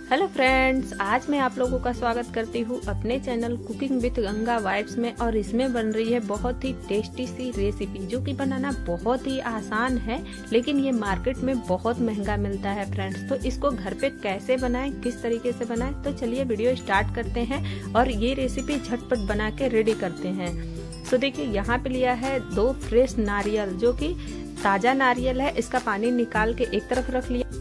Hello friends, आज मैं आप लोगों का स्वागत करती हूँ अपने channel cooking with Ganga vibes में। और इसमें बन रही है बहुत ही टेस्टी सी रेसिपी जो कि बनाना बहुत ही आसान है, लेकिन ये मार्केट में बहुत महंगा मिलता है फ्रेंड्स। तो इसको घर पे कैसे बनाएं, किस तरीके से बनाएं, तो चलिए वीडियो स्टार्ट करते हैं और ये रेसिपी झटपट बना के रेडी करते हैं। तो देखिए यहाँ पे लिया है 2 फ्रेश नारियल, जो कि ताजा नारियल है। इसका पानी निकाल के एक तरफ रख लिया।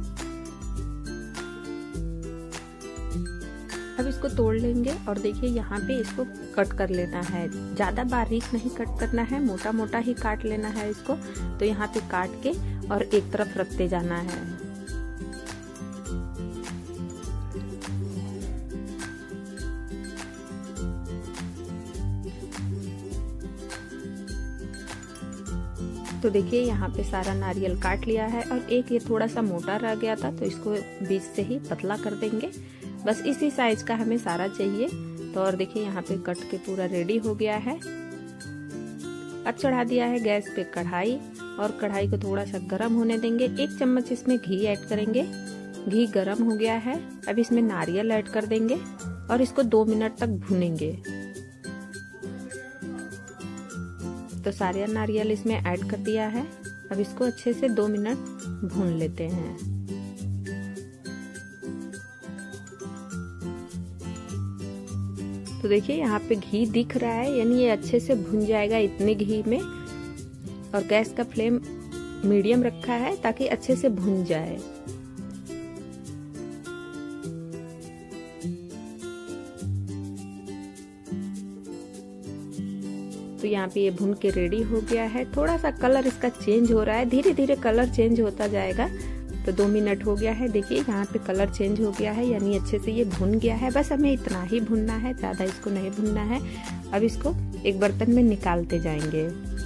अब इसको तोड़ लेंगे और देखिए यहाँ पे इसको कट कर लेना है। ज्यादा बारीक नहीं कट करना है, मोटा मोटा ही काट लेना है इसको। तो यहाँ पे काट के और एक तरफ रखते जाना है। तो देखिए यहाँ पे सारा नारियल काट लिया है और एक ये थोड़ा सा मोटा रह गया था, तो इसको बीच से ही पतला कर देंगे। बस इसी साइज का हमें सारा चाहिए। तो और देखिए यहाँ पे कट के पूरा रेडी हो गया है। अब चढ़ा दिया है गैस पे कढ़ाई और कढ़ाई को थोड़ा सा गर्म होने देंगे। 1 चम्मच इसमें घी ऐड करेंगे। घी गर्म हो गया है। अब इसमें नारियल ऐड कर देंगे और इसको 2 मिनट तक भूनेंगे। तो सारे नारियल इसमें ऐड कर दिया है। अब इसको अच्छे से 2 मिनट भून लेते हैं। तो देखिए यहाँ पे घी दिख रहा है, यानी ये अच्छे से भुन जाएगा इतने घी में। और गैस का फ्लेम मीडियम रखा है ताकि अच्छे से भुन जाए। तो यहाँ पे ये भुन के रेडी हो गया है। थोड़ा सा कलर इसका चेंज हो रहा है, धीरे धीरे कलर चेंज होता जाएगा। तो 2 मिनट हो गया है। देखिए यहाँ पे कलर चेंज हो गया है, यानी अच्छे से ये भुन गया है। बस हमें इतना ही भुनना है, ज्यादा इसको नहीं भुनना है। अब इसको एक बर्तन में निकालते जाएंगे।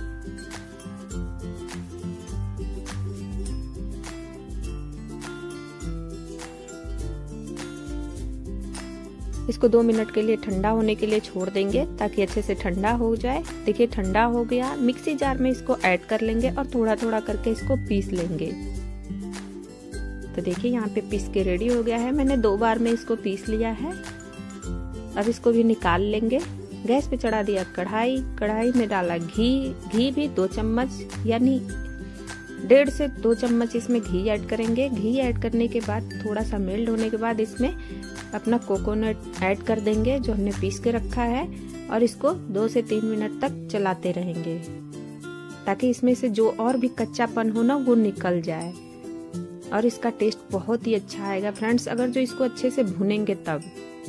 इसको 2 मिनट के लिए ठंडा होने के लिए छोड़ देंगे ताकि अच्छे से ठंडा हो जाए। देखिए ठंडा हो गया। मिक्सी जार में इसको ऐड कर लेंगे और थोड़ा थोड़ा करके इसको पीस लेंगे। तो देखिए यहाँ पे पीस के रेडी हो गया है। मैंने 2 बार में इसको पीस लिया है। अब इसको भी निकाल लेंगे। गैस पे चढ़ा दिया कढ़ाई। कढ़ाई में डाला घी। घी भी 2 चम्मच, यानी 1.5 से 2 चम्मच इसमें घी ऐड करेंगे। घी ऐड करने के बाद थोड़ा सा मेल्ट होने के बाद इसमें अपना कोकोनट ऐड कर देंगे जो हमने पीस के रखा है। और इसको 2 से 3 मिनट तक चलाते रहेंगे ताकि इसमें से जो और भी कच्चापन हो ना वो निकल जाए। और इसका टेस्ट बहुत ही अच्छा आएगा फ्रेंड्स, अगर जो इसको अच्छे से भुनेंगे तब।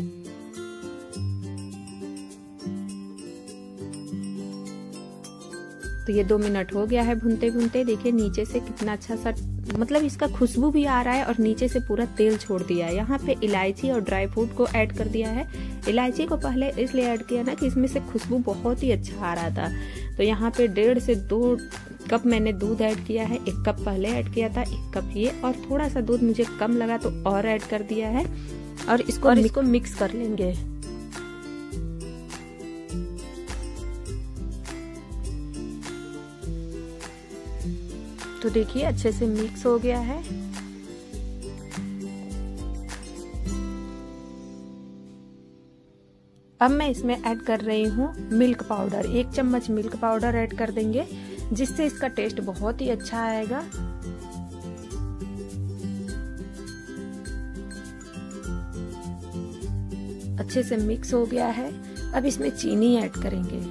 तो ये 2 मिनट हो गया है भुनते भुनते। देखिए नीचे से कितना अच्छा सा, मतलब इसका खुशबू भी आ रहा है और नीचे से पूरा तेल छोड़ दिया है। यहाँ पे इलायची और ड्राई फ्रूट को ऐड कर दिया है। इलायची को पहले इसलिए ऐड किया ना कि इसमें से खुशबू बहुत ही अच्छा आ रहा था। तो यहाँ पे 1.5 से 2 कप मैंने दूध ऐड किया है। 1 कप पहले ऐड किया था, 1 कप ये, और थोड़ा सा दूध मुझे कम लगा तो और ऐड कर दिया है। और इसको मिक्स कर लेंगे। तो देखिए अच्छे से मिक्स हो गया है। अब मैं इसमें ऐड कर रही हूँ मिल्क पाउडर। 1 चम्मच मिल्क पाउडर ऐड कर देंगे, जिससे इसका टेस्ट बहुत ही अच्छा आएगा। अच्छे से मिक्स हो गया है। अब इसमें चीनी ऐड करेंगे।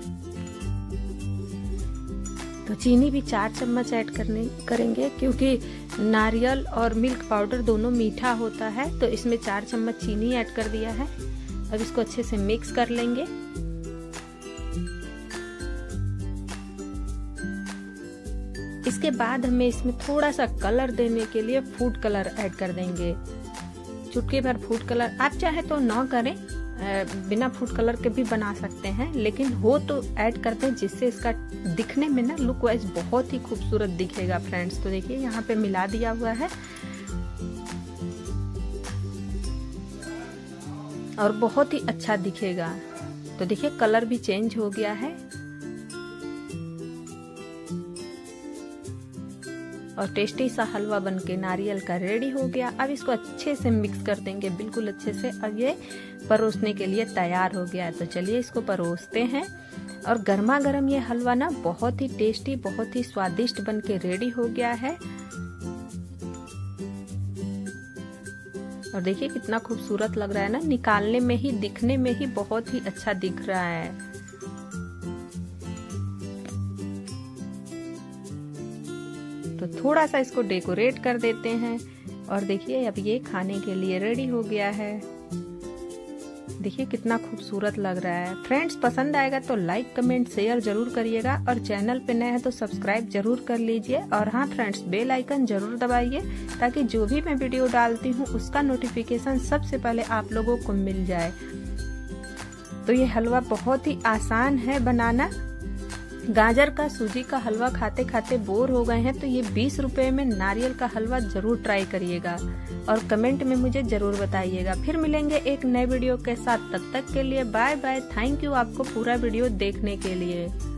तो चीनी भी 4 चम्मच ऐड करेंगे, क्योंकि नारियल और मिल्क पाउडर दोनों मीठा होता है। तो इसमें 4 चम्मच चीनी ऐड कर दिया है। अब इसको अच्छे से मिक्स कर लेंगे। इसके बाद हमें इसमें थोड़ा सा कलर देने के लिए फूड कलर ऐड कर देंगे। चुटकी भर फूड कलर। आप चाहे तो ना करें, बिना फूड कलर के भी बना सकते हैं, लेकिन हो तो ऐड करते हैं, जिससे इसका दिखने में ना लुक वाइज बहुत ही खूबसूरत दिखेगा फ्रेंड्स। तो देखिए यहाँ पे मिला दिया हुआ है और बहुत ही अच्छा दिखेगा। तो देखिए कलर भी चेंज हो गया है। और टेस्टी सा हलवा बनके नारियल का रेडी हो गया। अब इसको अच्छे से मिक्स कर देंगे, बिल्कुल अच्छे से। अब ये परोसने के लिए तैयार हो गया है। तो चलिए इसको परोसते हैं। और गर्मा गर्म ये हलवा ना बहुत ही टेस्टी, बहुत ही स्वादिष्ट बनके रेडी हो गया है। और देखिए कितना खूबसूरत लग रहा है ना, निकालने में ही, दिखने में ही बहुत ही अच्छा दिख रहा है। तो थोड़ा सा इसको डेकोरेट कर देते हैं। और देखिए अब ये खाने के लिए रेडी हो गया है। देखिए कितना खूबसूरत लग रहा है। फ्रेंड्स, पसंद आएगा तो लाइक कमेंट शेयर जरूर करिएगा और चैनल पे नए हैं तो सब्सक्राइब जरूर कर लीजिए। और हाँ फ्रेंड्स, बेल आइकन जरूर दबाइए ताकि जो भी मैं वीडियो डालती हूँ उसका नोटिफिकेशन सबसे पहले आप लोगों को मिल जाए। तो ये हलवा बहुत ही आसान है बनाना। गाजर का, सूजी का हलवा खाते खाते बोर हो गए हैं तो ये 20 रुपए में नारियल का हलवा जरूर ट्राई करिएगा और कमेंट में मुझे जरूर बताइएगा। फिर मिलेंगे एक नए वीडियो के साथ, तब तक के लिए बाय बाय। थैंक यू आपको पूरा वीडियो देखने के लिए।